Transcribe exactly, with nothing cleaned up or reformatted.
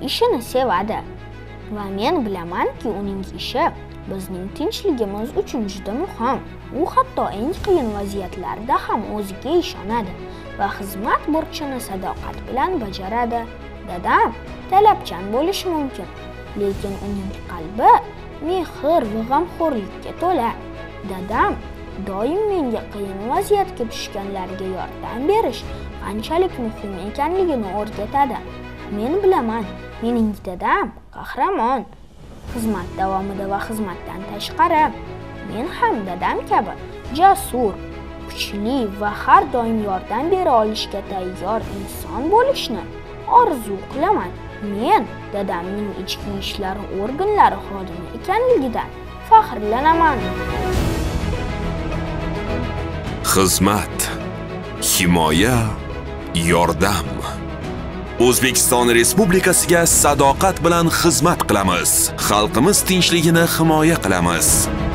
ishini sevadi va men bilamanki uning ishi bizning tinchligimiz uchun juda muhim. U hatto eng qiyin vaziyatlarda ham o'ziga ishonadi va xizmat burchini sadoqat bilan bajaradi. Dadam talabchan bo'lishi mumkin, lekin uning qalbi mehr va g'amxo'rlikka to'la. Dadam doim menga qiyin vaziyatga tushganlarga yordam berish qanchalik muhim ekanligini o'rgatadi. Men bilaman, mening dadam qahramon. Xizmat davomida va xizmatdan tashqari men ham dadam kabi jasur, kuchli va har doim yordam bera olishga tayyor inson bo'lishni orzu qilaman. Men dadamning ichki ishlar organlari xodimi ekanligidan faxrlanaman. Xizmat, himoya, yordam. O'zbekiston Respublikasiga sadoqat bilan xizmat qilamiz. Xalqimiz tinchligini himoya qilamiz.